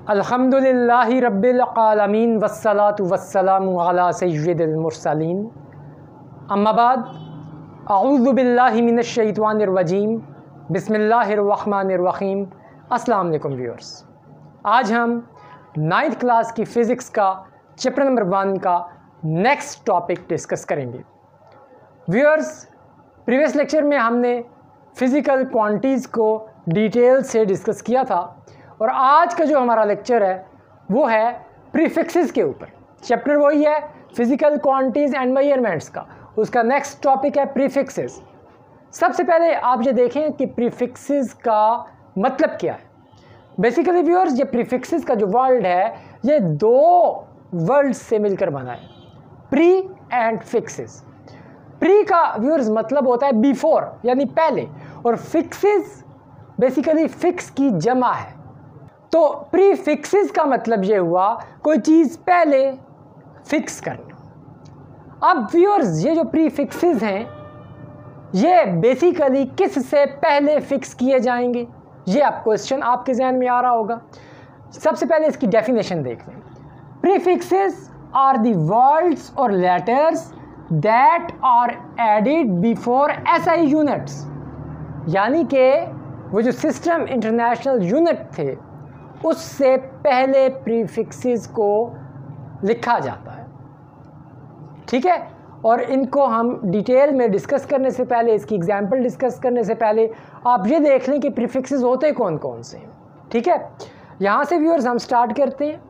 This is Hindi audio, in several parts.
अल्हम्दुलिल्लाहि रब्बिल आलमीन वस्सलातु वस्सलामु अला सय्यिदिल मुरसलीन अम्मा बाद अऊज़ु बिल्लाहि मिनश शैतानिर रजीम बिस्मिल्लाहिर रहमानिर रहीम। अस्सलाम वालेकुम व्यूअर्स, आज हम 9th क्लास की फ़िज़िक्स का चैप्टर नंबर 1 का नेक्स्ट टॉपिक डिस्कस करेंगे। व्यूअर्स, प्रीवियस लेक्चर में हमने फ़िज़िकल क्वांटिटीज़ को डिटेल से डिस्कस किया था और आज का जो हमारा लेक्चर है वो है प्रीफिक्सेस के ऊपर। चैप्टर वही है फ़िज़िकल क्वांटिटीज़ एंड मेजरमेंट्स का, उसका नेक्स्ट टॉपिक है प्रीफिक्सेस। सबसे पहले आप ये देखें कि प्रीफिक्सेस का मतलब क्या है। बेसिकली व्यूअर्स, ये प्रीफिक्सेस का जो वर्ड है ये दो वर्ड्स से मिलकर बना है, प्री एंड फिक्सेस। प्री का व्यूअर्स मतलब होता है बिफोर यानी पहले, और फिक्सेस बेसिकली फिक्स की जमा है। तो प्री फिक्सेस का मतलब ये हुआ कोई चीज़ पहले फिक्स करना। अब व्यूअर्स, ये जो प्री फिक्सेस हैं ये बेसिकली किस से पहले फिक्स किए जाएंगे, ये आप क्वेश्चन आपके जहन में आ रहा होगा। सबसे पहले इसकी डेफिनेशन देख लें। प्रीफिक्सेस आर द वर्ड्स और letters that are added before SI units, यानी कि वो जो सिस्टम इंटरनेशनल यूनिट थे उससे पहले प्रीफिक्सेस को लिखा जाता है। ठीक है, और इनको हम डिटेल में डिस्कस करने से पहले, इसकी एग्जांपल डिस्कस करने से पहले आप ये देख लें कि प्रीफिक्सेस होते कौन कौन से हैं। ठीक है, यहाँ से व्यूअर्स हम स्टार्ट करते हैं।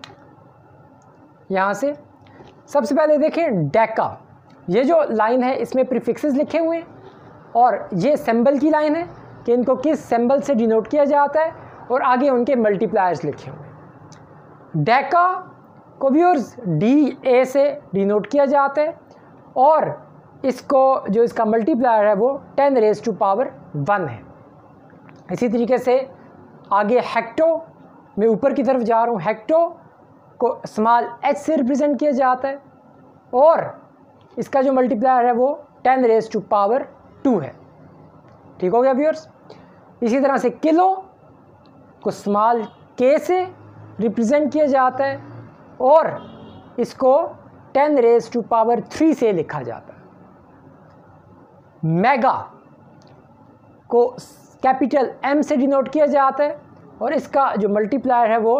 यहाँ से सबसे पहले देखें डेका, ये जो लाइन है इसमें प्रीफिक्सेस लिखे हुए हैं और ये सिंबल की लाइन है कि इनको किस सिंबल से डिनोट किया जाता है, और आगे उनके मल्टीप्लायर्स लिखे हुए हैं। डेका को व्यूअर्स DA से डिनोट किया जाता है और इसको जो इसका मल्टीप्लायर है वो 10⁻1 है। इसी तरीके से आगे हेक्टो, मैं ऊपर की तरफ जा रहा हूँ, हेक्टो को स्मॉल h से रिप्रेजेंट किया जाता है और इसका जो मल्टीप्लायर है वो 10⁻2 है। ठीक हो गया व्यूअर्स। इसी तरह से किलो को स्मॉल k से रिप्रेजेंट किया जाता है और इसको 10⁻3 से लिखा जाता है। मेगा को कैपिटल M से डिनोट किया जाता है और इसका जो मल्टीप्लायर है वो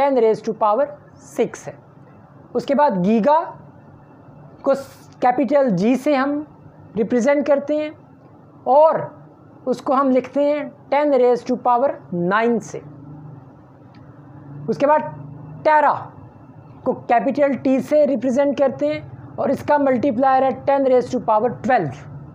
10⁻6 है। उसके बाद गीगा को कैपिटल G से हम रिप्रेजेंट करते हैं और उसको हम लिखते हैं 10⁻9 से। उसके बाद टेरा को कैपिटल T से रिप्रेजेंट करते हैं और इसका मल्टीप्लायर है 10⁻12।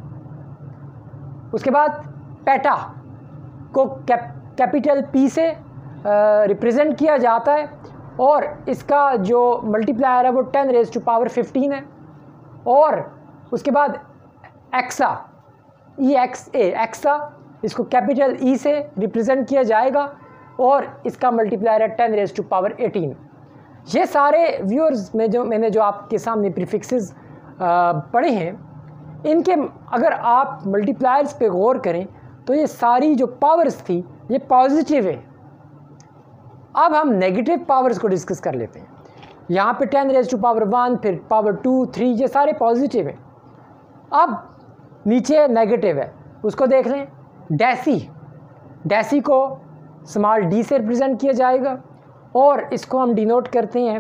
उसके बाद पेटा को कैपिटल P से रिप्रेजेंट किया जाता है और इसका जो मल्टीप्लायर है वो 10⁻15 है। और उसके बाद एक्सा, एक्सा, इसको कैपिटल E से रिप्रेजेंट किया जाएगा और इसका मल्टीप्लायर है 10⁻18। ये सारे व्यूअर्स में जो मैंने आपके सामने प्रीफिक्सेस पढ़े हैं, इनके अगर आप मल्टीप्लायर्स पे गौर करें तो ये सारी जो पावर्स थी ये पॉजिटिव है। अब हम नेगेटिव पावर्स को डिस्कस कर लेते हैं। यहाँ पे 10⁻1, फिर पावर 2, 3, ये सारे पॉजिटिव हैं। अब नीचे नेगेटिव है, उसको देख लें। डेसी को स्मॉल d से रिप्रेजेंट किया जाएगा और इसको हम डिनोट करते हैं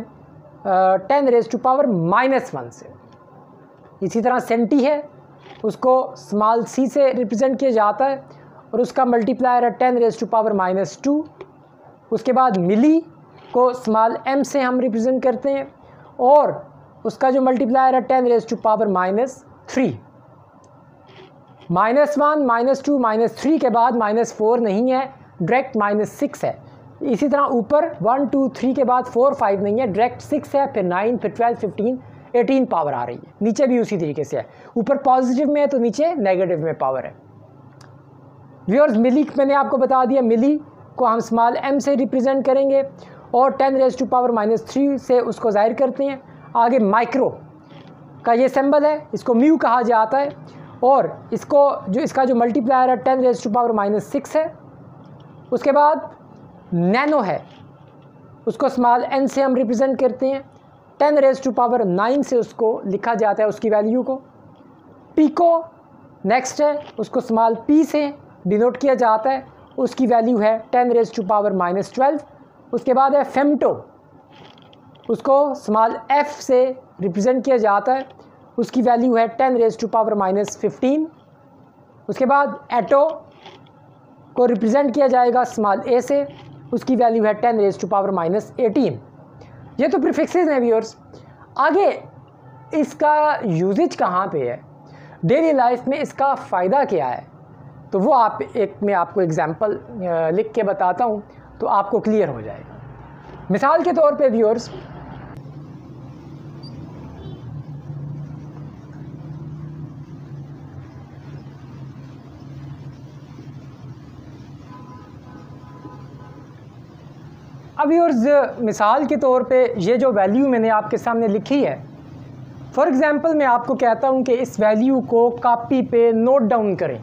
10⁻1 से। इसी तरह सेंटी है, उसको स्मॉल c से रिप्रेजेंट किया जाता है और उसका मल्टीप्लायर है 10⁻2। उसके बाद मिली को स्मॉल m से हम रिप्रेजेंट करते हैं और उसका जो मल्टीप्लायर है 10⁻3। -1, -2, -3 के बाद -4 नहीं है, डायरेक्ट -6 है। इसी तरह ऊपर 1, 2, 3 के बाद 4, 5 नहीं है, डायरेक्ट 6 है, फिर 9, फिर 12, 15, 18 पावर आ रही है। नीचे भी उसी तरीके से है, ऊपर पॉजिटिव में है तो नीचे नेगेटिव में पावर है। व्यूअर्स, मिली मैंने आपको बता दिया, मिली को हम स्मॉल m से रिप्रेजेंट करेंगे और 10⁻3 से उसको जाहिर करते हैं। आगे माइक्रो का ये सिंबल है, इसको म्यू कहा जाता है और इसका जो मल्टीप्लायर है 10⁻6 है। उसके बाद नैनो है, उसको स्मॉल n से हम रिप्रेजेंट करते हैं, 10⁻⁹ से उसको लिखा जाता है उसकी वैल्यू को। पिको नेक्स्ट है, उसको स्मॉल p से डिनोट किया जाता है, उसकी वैल्यू है 10⁻⁻12। उसके बाद है फेमटो, उसको स्मॉल f से रिप्रेजेंट किया जाता है, उसकी वैल्यू है 10⁻⁻15। उसके बाद एटो को रिप्रेजेंट किया जाएगा स्मॉल a से, उसकी वैल्यू है 10⁻18। ये तो प्रीफिक्सेस हैं व्यूअर्स। आगे इसका यूजेज कहाँ पे है, डेली लाइफ में इसका फ़ायदा क्या है, तो वो मैं आपको एग्जांपल लिख के बताता हूँ तो आपको क्लियर हो जाएगा। मिसाल के तौर पे व्यूअर्स, अब व्यूअर्स मिसाल के तौर पे ये जो वैल्यू मैंने आपके सामने लिखी है, फॉर एग्ज़ाम्पल मैं आपको कहता हूँ कि इस वैल्यू को कॉपी पे नोट डाउन करें,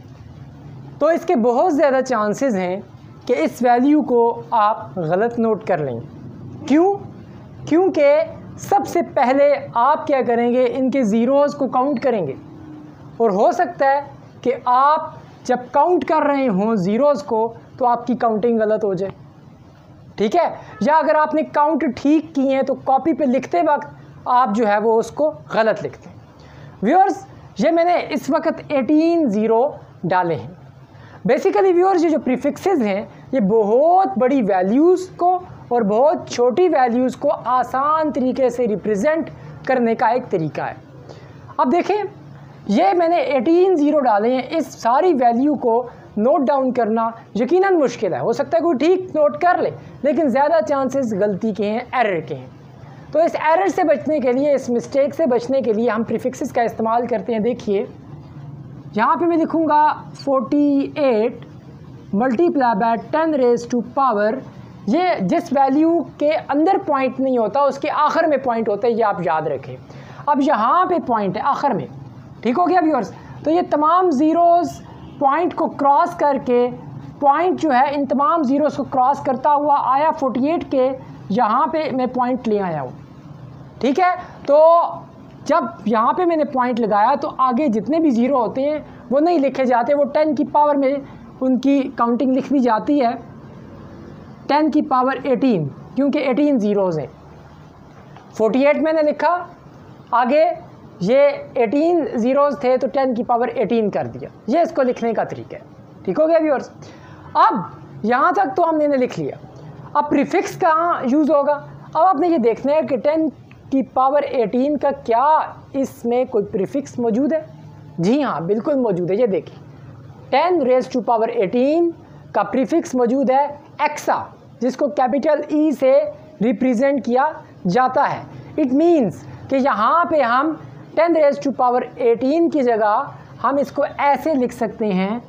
तो इसके बहुत ज़्यादा चांसेस हैं कि इस वैल्यू को आप गलत नोट कर लें। क्यों? क्योंकि सबसे पहले आप क्या करेंगे, इनके ज़ीरोज़ को काउंट करेंगे, और हो सकता है कि आप जब काउंट कर रहे हों ज़ीरोज़ को तो आपकी काउंटिंग गलत हो जाए, ठीक है। या अगर आपने काउंट ठीक किए हैं तो कॉपी पे लिखते वक्त आप जो है वो उसको गलत लिखते हैं। व्यूअर्स ये मैंने इस वक्त 18 ज़ीरो डाले हैं। बेसिकली व्यूअर्स ये जो प्रीफिक्सेस हैं ये बहुत बड़ी वैल्यूज़ को और बहुत छोटी वैल्यूज़ को आसान तरीके से रिप्रेजेंट करने का एक तरीका है। अब देखें, ये मैंने 18 ज़ीरो डाले हैं, इस सारी वैल्यू को नोट डाउन करना यकीनन मुश्किल है। हो सकता है कोई ठीक नोट कर ले, लेकिन ज़्यादा चांसेस गलती के हैं, एरर के हैं। तो इस एरर से बचने के लिए, इस मिस्टेक से बचने के लिए हम प्रीफिक्सेस का इस्तेमाल करते हैं। देखिए यहाँ पे मैं लिखूँगा 48 मल्टीप्लाई बाय 10⁻⁻, ये जिस वैल्यू के अंदर पॉइंट नहीं होता उसके आखिर में पॉइंट होता है, ये आप याद रखें। अब यहाँ पे पॉइंट है आखिर में, ठीक हो गया व्यूअर्स। तो ये तमाम ज़ीरोज़ पॉइंट को क्रॉस करके, पॉइंट जो है इन तमाम ज़ीरोज़ को क्रॉस करता हुआ आया 48 के यहाँ पे मैं पॉइंट ले आया हूँ, ठीक है। तो जब यहाँ पे मैंने पॉइंट लगाया तो आगे जितने भी ज़ीरो होते हैं वो नहीं लिखे जाते, वो 10 की पावर में उनकी काउंटिंग लिख दी जाती है 10 की पावर 18, क्योंकि 18 ज़ीरोज़ हैं। 48 मैंने लिखा, आगे ये 18 ज़ीरोज़ थे तो 10 की पावर 18 कर दिया। ये इसको लिखने का तरीका है, ठीक हो गया व्यूअर्स। अब यहाँ तक तो हमने लिख लिया। अब प्रीफिक्स कहाँ यूज़ होगा, अब आपने ये देखना है कि 10 की पावर 18 का क्या इसमें कोई प्रीफिक्स मौजूद है। जी हाँ, बिल्कुल मौजूद है। ये देखिए 10⁻⁸ का प्रीफिक्स मौजूद है एक्सा, जिसको कैपिटल ई से रिप्रेजेंट किया जाता है। इट मीन्स कि यहाँ पे हम 10⁻⁸ की जगह हम इसको ऐसे लिख सकते हैं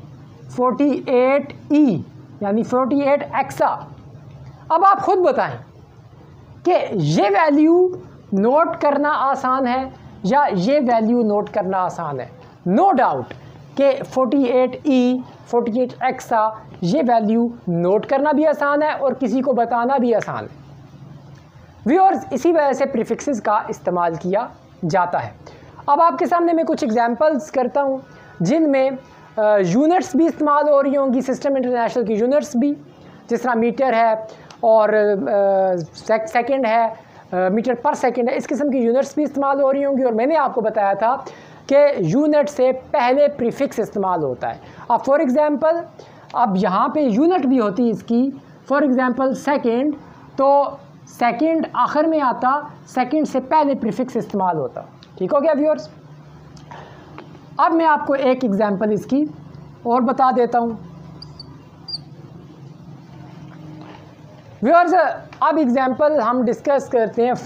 48E, यानी 48 एक्सा। अब आप खुद बताएं कि ये वैल्यू नोट करना आसान है या ये वैल्यू नोट करना आसान है। नो डाउट कि 48E 48 एक्सा ये वैल्यू नोट करना भी आसान है और किसी को बताना भी आसान है व्यूअर्स। इसी वजह से प्रीफिक्सेस का इस्तेमाल किया जाता है। अब आपके सामने मैं कुछ एग्जांपल्स करता हूँ जिनमें यूनिट्स भी इस्तेमाल हो रही होंगी, सिस्टम इंटरनेशनल की यूनिट्स भी, जिस तरह मीटर है और सेकंड है, मीटर पर सेकंड है, इस किस्म की यूनिट्स भी इस्तेमाल हो रही होंगी। और मैंने आपको बताया था कि यूनिट से पहले प्रीफिक्स इस्तेमाल होता है। अब फॉर एग्ज़ाम्पल अब यहाँ पे यूनिट भी होती है इसकी, फॉर एग्ज़ाम्पल सेकंड, तो सेकंड आखिर में आता, सेकंड से पहले प्रीफिक्स इस्तेमाल होता, ठीक हो गया व्यूअर्स। अब मैं आपको एक एग्जांपल इसकी और बता देता हूँ व्यूअर्स। अब एग्जांपल हम डिस्कस करते हैं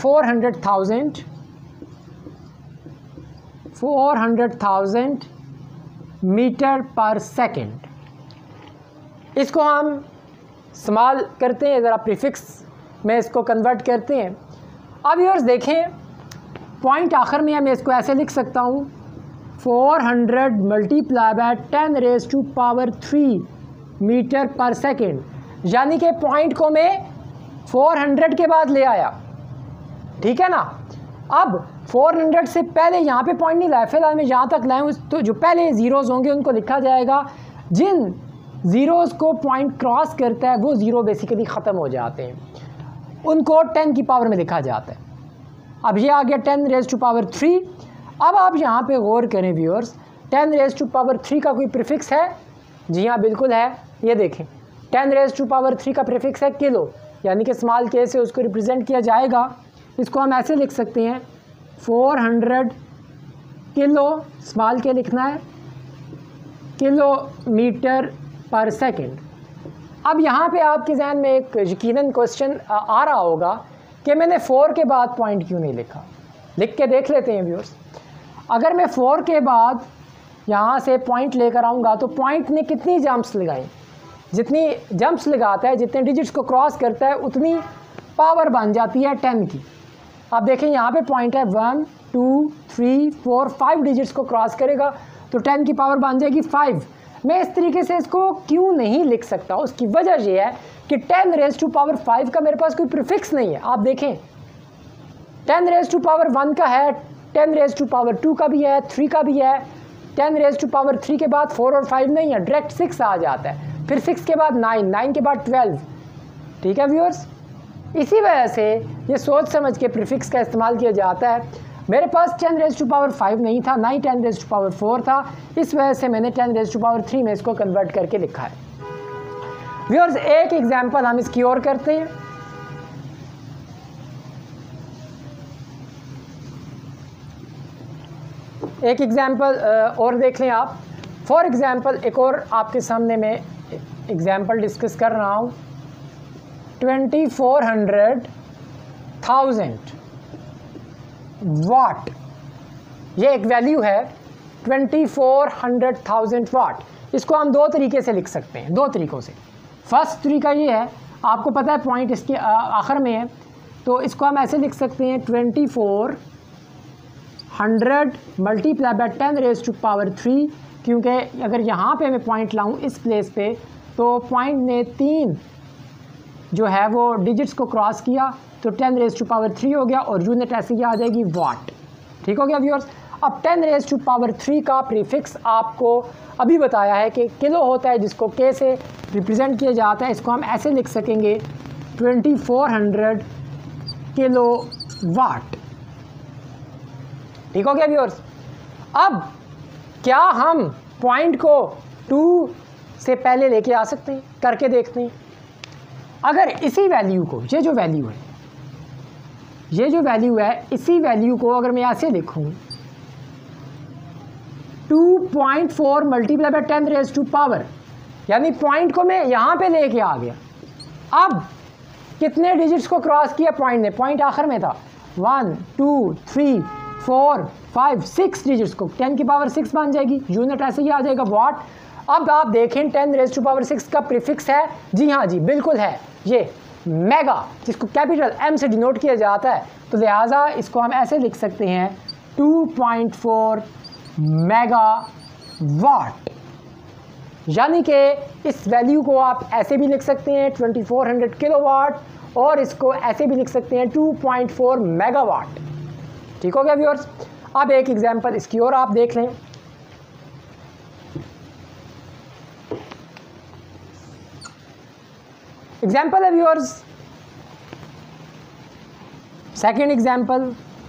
400,000 मीटर पर सेकंड। इसको हम इस्तेमाल करते हैं, ज़रा प्रीफिक्स में इसको कन्वर्ट करते हैं। अब व्यूअर्स देखें, पॉइंट आखिर में है, मैं इसको ऐसे लिख सकता हूँ 400 मल्टीप्लाई बाय 10⁻³ मीटर पर सेकंड, यानी कि पॉइंट को मैं 400 के बाद ले आया, ठीक है ना। अब 400 से पहले यहाँ पे पॉइंट नहीं लाया, फिलहाल मैं यहाँ तक लाया हूँ, तो जो पहले ज़ीरोज़ होंगे उनको लिखा जाएगा, जिन ज़ीरोज़ को पॉइंट क्रॉस करता है वो ज़ीरो बेसिकली ख़त्म हो जाते हैं, उनको 10 की पावर में लिखा जाता है। अब ये आ गया 10 रेज़ टू पावर 3। अब आप यहाँ पे गौर करें व्यूअर्स, 10 रेज़ टू पावर 3 का कोई प्रीफिक्स है? जी हाँ, बिल्कुल है। ये देखें, 10 रेज़ टू पावर 3 का प्रीफिक्स है किलो, यानी कि स्मॉल के से उसको रिप्रेजेंट किया जाएगा। इसको हम ऐसे लिख सकते हैं 400 किलो, स्मॉल के लिखना है, किलोमीटर पर सेकंड। अब यहाँ पे आपके जहन में एक यकीनन क्वेश्चन आ रहा होगा कि मैंने 4 के बाद पॉइंट क्यों नहीं लिखा। लिख के देख लेते हैं व्यूअर्स। अगर मैं 4 के बाद यहाँ से पॉइंट लेकर आऊँगा तो पॉइंट ने कितनी जंप्स लगाई? जितनी जंप्स लगाता है, जितने डिजिट्स को क्रॉस करता है, उतनी पावर बन जाती है 10 की। आप देखें यहाँ पे पॉइंट है 1 2 3 4 5 डिजिट्स को क्रॉस करेगा तो 10 की पावर बन जाएगी 5। मैं इस तरीके से इसको क्यों नहीं लिख सकता? उसकी वजह यह है कि 10 रेज़ टू पावर 5 का मेरे पास कोई प्रीफिक्स नहीं है। आप देखें 10 रेज़ टू पावर 1 का है, 10 रेज़ टू पावर 2 का भी है, 3 का भी है। 10 रेज़ टू पावर 3 के बाद 4 और 5 नहीं है, डायरेक्ट 6 आ जाता है, फिर 6 के बाद 9, 9 के बाद 12। ठीक है व्यूअर्स, इसी वजह से ये सोच समझ के प्रीफिक्स का इस्तेमाल किया जाता है। मेरे पास 10 रेज़ टू पावर 5 नहीं था, ना ही 10 रेज़ टू पावर 4 था, इस वजह से मैंने 10 रेज़ टू पावर 3 में इसको कन्वर्ट करके लिखा है। व्यूअर्स, एक एग्जांपल हम इसकी और करते हैं। एक एग्जांपल और देख लें आप। फॉर एग्जांपल एक और आपके सामने मैं एग्जांपल डिस्कस कर रहा हूँ। 2400,000 वाट, ये एक वैल्यू है 2400,000 वाट। इसको हम दो तरीके से लिख सकते हैं, दो तरीक़ों से। फर्स्ट तरीका ये है, आपको पता है पॉइंट इसके आखिर में है, तो इसको हम ऐसे लिख सकते हैं 2400 multiply by 10 raise to power 3, क्योंकि अगर यहाँ पे मैं पॉइंट लाऊं इस प्लेस पे तो पॉइंट ने 3 जो है वो डिजिट्स को क्रॉस किया तो 10 रेज़ टू पावर 3 हो गया और यूनिट ऐसे ही आ जाएगी वाट। ठीक हो गया व्यूअर्स। अब 10 रेज़ टू पावर 3 का प्रीफिक्स आपको अभी बताया है कि किलो होता है, जिसको के से रिप्रेजेंट किया जाता है। इसको हम ऐसे लिख सकेंगे 2400 किलो वाट। ठीक हो गया व्यूअर्स। अब क्या हम पॉइंट को 2 से पहले लेके आ सकते हैं? करके देखते हैं। अगर इसी वैल्यू को, ये जो वैल्यू है, इसी वैल्यू को अगर मैं ऐसे लिखूं 2.4 multiply by 10 raise to power, यानी पॉइंट को मैं यहाँ पे लेके आ गया। अब कितने डिजिट्स को क्रॉस किया पॉइंट ने? पॉइंट आखिर में था 1 2 3 4 5 6 डिजिट्स को, 10 की पावर 6 बन जाएगी, यूनिट ऐसे ही आ जाएगा वाट। अब आप देखें 10 रेज़ टू पावर 6 का प्रीफिक्स है, जी हाँ जी बिल्कुल है, ये मेगा, जिसको कैपिटल एम से डिनोट किया जाता है। तो लिहाजा इसको हम ऐसे लिख सकते हैं 2.4 मेगा वाट। यानी कि इस वैल्यू को आप ऐसे भी लिख सकते हैं 2400 किलोवाट, और इसको ऐसे भी लिख सकते हैं 2.4 मेगावाट। ठीक हो गया व्यूअर्स। अब एक एग्जांपल इसकी और आप देख लें। एग्जाम्पल है व्यूअर्स, सेकेंड एग्जाम्पल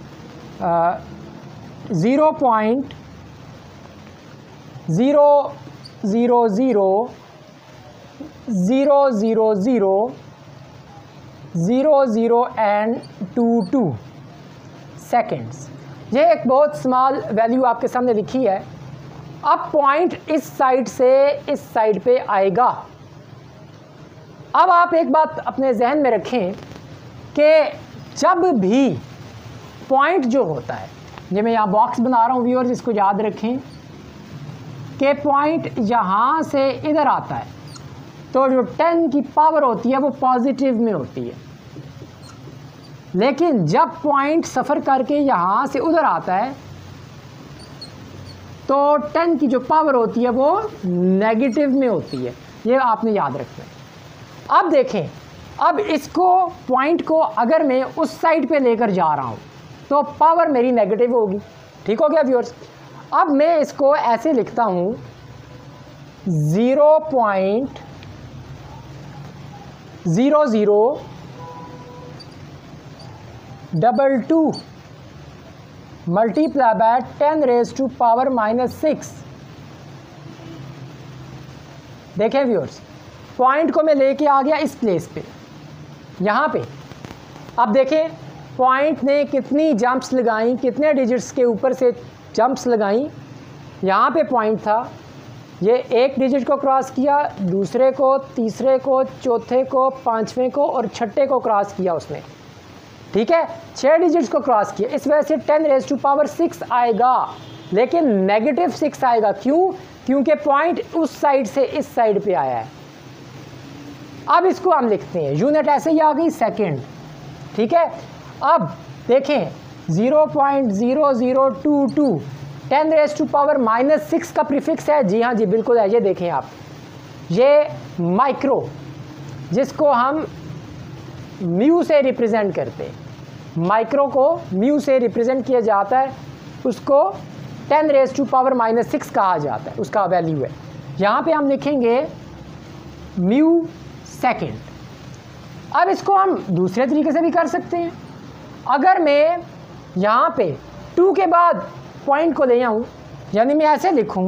0.000000022 सेकेंड्स। ये एक बहुत स्मॉल वैल्यू आपके सामने लिखी है। अब पॉइंट इस साइड से इस साइड पे आएगा। अब आप एक बात अपने जहन में रखें कि जब भी पॉइंट जो होता है, ये मैं यहाँ बॉक्स बना रहा हूँ व्यूअर्स, इसको याद रखें कि पॉइंट यहाँ से इधर आता है तो जो 10 की पावर होती है वो पॉजिटिव में होती है, लेकिन जब पॉइंट सफ़र करके यहाँ से उधर आता है तो 10 की जो पावर होती है वो नेगेटिव में होती है। ये आपने याद रखना है। अब देखें, अब इसको पॉइंट को अगर मैं उस साइड पे लेकर जा रहा हूँ तो पावर मेरी नेगेटिव होगी। ठीक हो गया व्यूअर्स। अब मैं इसको ऐसे लिखता हूँ 0.0022 मल्टीप्लाई बाय 10⁻⁻⁶। देखें व्यूअर्स, पॉइंट को मैं लेके आ गया इस प्लेस पे, यहाँ पे। अब देखें पॉइंट ने कितनी जंप्स लगाई, कितने डिजिट्स के ऊपर से जंप्स लगाई। यहाँ पे पॉइंट था, ये एक डिजिट को क्रॉस किया, दूसरे को, तीसरे को, चौथे को, पांचवें को और छठे को क्रॉस किया उसने। ठीक है, 6 डिजिट्स को क्रॉस किया। इस वजह से 10⁻⁶ आएगा, लेकिन नेगेटिव 6 आएगा। क्यों? क्योंकि पॉइंट उस साइड से इस साइड पे आया है। अब इसको हम लिखते हैं, यूनिट ऐसे ही आ गई सेकंड। ठीक है, अब देखें 0.0022 10⁻⁻⁶ का प्रीफिक्स है। जी हाँ जी, बिल्कुल है। ये देखें आप, ये माइक्रो, जिसको हम म्यू से रिप्रेजेंट करते हैं, माइक्रो को म्यू से रिप्रेजेंट किया जाता है, उसको 10⁻⁻⁶ कहा जाता है, उसका वैल्यू है। यहाँ पे हम लिखेंगे म्यू सेकेंड। अब इसको हम दूसरे तरीके से भी कर सकते हैं। अगर मैं यहाँ पे 2 के बाद पॉइंट को ले आऊँ, यानी मैं ऐसे लिखूँ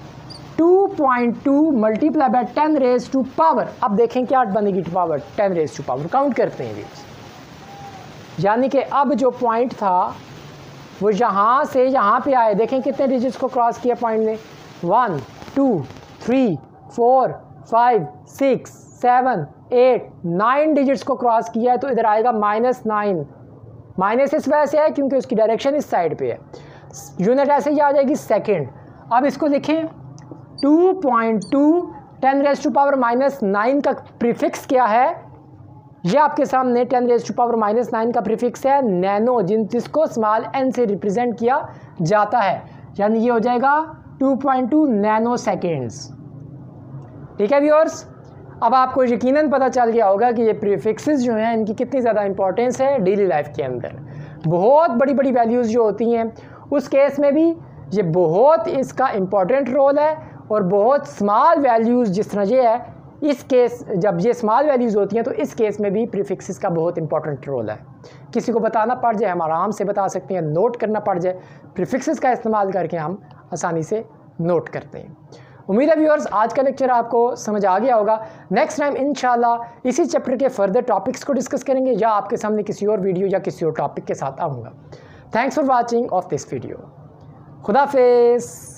2.2 मल्टीप्लाई बाय 10⁻⁻। अब देखें क्या बनेगी पावर 10⁻⁻। काउंट करते हैं, यानी कि अब जो पॉइंट था वो यहाँ से यहाँ पे आए। देखें कितने डिजिट्स को क्रॉस किया पॉइंट ने, 1 2 3 4 5 6 7 8 9 डिजिट्स को क्रॉस किया है। तो इधर आएगा -9। माइनस इस वजह से है क्योंकि उसकी डायरेक्शन इस साइड पे है। यूनिट ऐसे ही आ जाएगी सेकंड। अब इसको लिखें 2.2 10⁻⁻⁹ का प्रीफिक्स क्या है? ये आपके सामने 10⁻⁻⁹ का प्रीफिक्स है नैनो, जिसको स्मॉल n से रिप्रेजेंट किया जाता है, यानी ये हो जाएगा 2.2 नैनो सेकेंड्स। ठीक है व्यूअर्स, अब आपको यकीनन पता चल गया होगा कि ये प्रीफिक्सेस जो हैं इनकी कितनी ज़्यादा इंपॉर्टेंस है डेली लाइफ के अंदर। बहुत बड़ी बड़ी वैल्यूज़ जो होती हैं उस केस में भी ये बहुत इसका इम्पॉर्टेंट रोल है, और बहुत स्मॉल वैल्यूज़ जिस तरह ये है, इस केस जब ये स्मॉल वैल्यूज़ होती हैं तो इस केस में भी प्रीफिक्सेस का बहुत इंपॉर्टेंट रोल है। किसी को बताना पड़ जाए हम आराम से बता सकते हैं, नोट करना पड़ जाए, प्रीफिक्सेस का इस्तेमाल करके हम आसानी से नोट करते हैं। उम्मीद है व्यूअर्स आज का लेक्चर आपको समझ आ गया होगा। नेक्स्ट टाइम इंशाल्लाह इसी चैप्टर के फर्दर टॉपिक्स को डिस्कस करेंगे, या आपके सामने किसी और वीडियो या किसी और टॉपिक के साथ आऊँगा। Thanks for watching of this video. खुदा हाफिज़।